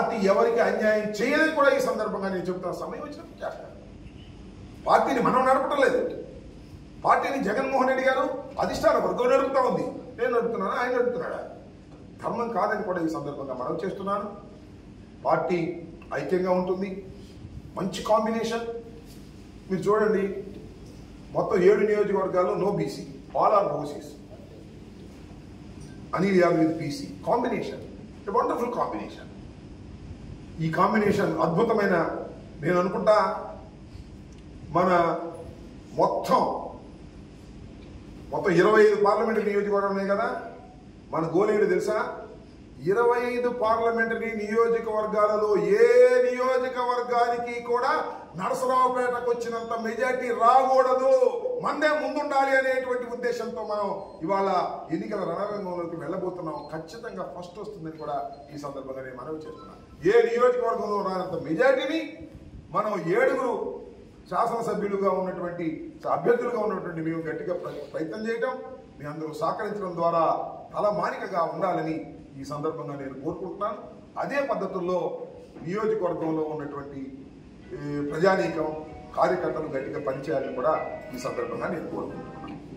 Party ఎవరికి అన్యాయం చేయదని కూడా ఈ సందర్భంగా నేను చెబుతున్న సమయం వచ్చినప్పుడు చేస్తాను. పార్టీని మనం నడపడం లేదు. పార్టీని జగన్మోహన్ రెడ్డి గారు అధిష్టాన వర్గం నడుపుతా ఉంది. నేను నడుపుతున్నాను, ఆయన నడుపుతున్నాడా? ధర్మం కాదని కూడా ఈ సందర్భంగా మనవి చేస్తున్నాను. పార్టీ ఐక్యంగా ఉంటుంది. మంచి కాంబినేషన్. మీరు చూడండి, మొత్తం 7 నియోజకవర్గాల్లో no BC, all are OCs. Anil Yadav with BC combination, wonderful combination. ఈ కాంబినేషన్ అద్భుతమైన, నేను అనుకుంటా మన మొత్తం 25 పార్లమెంటరీ నియోజకవర్గం ఉన్నాయి కదా. మన గోలేడు తెలుసా? 25 పార్లమెంటరీ నియోజకవర్గాలలో ఏ నియోజకవర్గానికి కూడా నరసరావుపేటకు వచ్చినంత మెజార్టీ రాకూడదు, మందే ముందుండాలి అనేటువంటి ఉద్దేశంతో మనం ఇవాళ ఎన్నికల రణరంగంలోకి వెళ్ళబోతున్నాం. ఖచ్చితంగా ఫస్ట్ వస్తుందని కూడా ఈ సందర్భంగా నేను మనవి చేస్తున్నాను. ఏ నియోజకవర్గంలో రానంత మెజార్టీని మనం 7 శాసనసభ్యులుగా ఉన్నటువంటి అభ్యర్థులుగా ఉన్నటువంటి మేము గట్టిగా ప్రయత్నం చేయటం, మీ అందరూ సహకరించడం ద్వారా తలమానికగా ఉండాలని ఈ సందర్భంగా నేను కోరుకుంటున్నాను. అదే పద్ధతుల్లో నియోజకవర్గంలో ఉన్నటువంటి ప్రజానీకం, కార్యకర్తలు గట్టిగా పనిచేయాలని కూడా ఈ సందర్భంగా నేను కోరుకుంటున్నాను.